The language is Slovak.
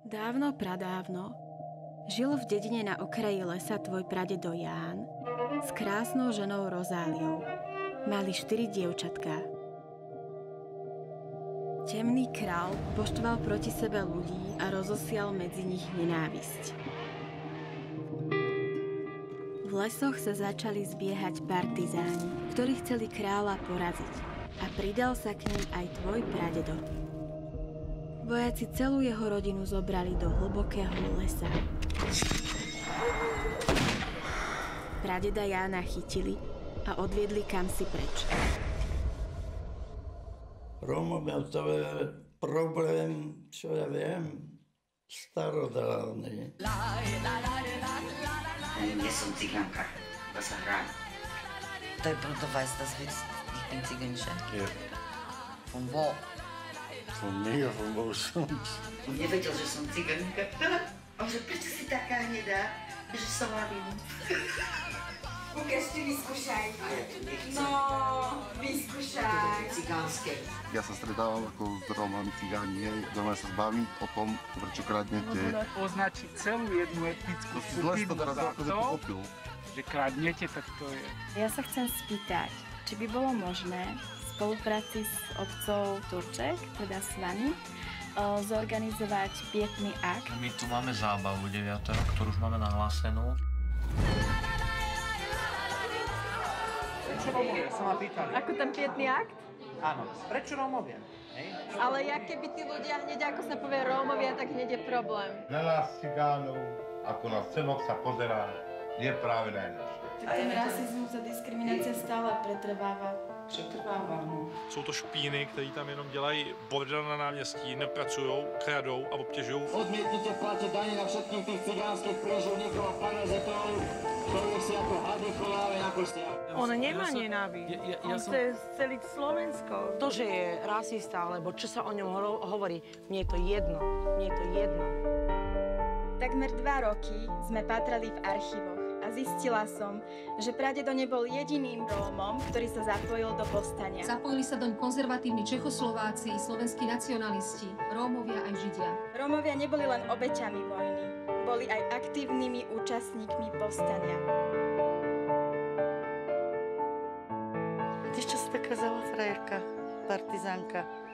Dávno, pradávno žil v dedine na okraji lesa tvoj pradedo Ján s krásnou ženou Rozáliou. Mali 4 dievčatká. Temný král poštval proti sebe ľudí a rozosial medzi nich nenávisť. V lesoch sa začali zbiehať partizáni, ktorí chceli kráľa poraziť, a pridal sa k nim aj tvoj pradedo. Vojaci celú jeho rodinu zobrali do hlbokého lesa. Pradeda Jána chytili a odviedli kamsi preč. Rómovia, to je problém, čo ja viem, starodávny. Ja som cigánka, iba sa hrám. To je proto weißt, dass wir ich bin Zigeunische? Ja. Von wo? Von mir, von wo sonst? On nevedel, že som cigánka. A že prečo si taká hnedá, že som lavím. Ukáž, ty vyskúšaj. No, vyskúšaj. Cigánske. Ja sa stretávam ako s Rómami cigáni, hej. Doma sa zbaviť o tom, prečo kradnete. Označiť celú jednu etnickú skupinu za to, že kradnete, tak to je. Ja sa chcem spýtať, či by bolo možné v spolupráci s obcov Turček, teda s vami, zorganizovať pietný akt. My tu máme zábavu 9., ktorú už máme nahlásenú. Prečo Rómovia, sa ma pýtali. Ako ten pietný akt? Áno, prečo Rómovia? Ale ja keby tí ľudia hneď, ako sa povie Rómovia, tak hneď je problém. Na nás cigánov, ako na celok sa pozerá, je práve najlepšie. Tak ten rasizmus a diskriminácia stále pretrváva. Jsou to špíny, který tam jenom dělají bordel na náměstí, nepracujou, kradou a obtěžují. Odmietnite platiť daně na všetkých tých cigánskych príživníkov a parazetov, ktorých si ako hady chováme na kostiach. On nemá nenávisť. On chce celiť Slovensko. To, že je rasista, alebo čo sa o ňom hovorí, mne je to jedno. Mne je to jedno. Takmer 2 roky sme patrali v archívoch a zistila som, že pradedo nebol jediným Rómom, ktorý sa zapojil do povstania. Zapojili sa doň konzervatívni Čechoslováci, slovenskí nacionalisti, Rómovia aj Židia. Rómovia neboli len obeťami vojny, boli aj aktívnymi účastníkmi povstania. Ty čo si taká zlá frajerka, partizánka?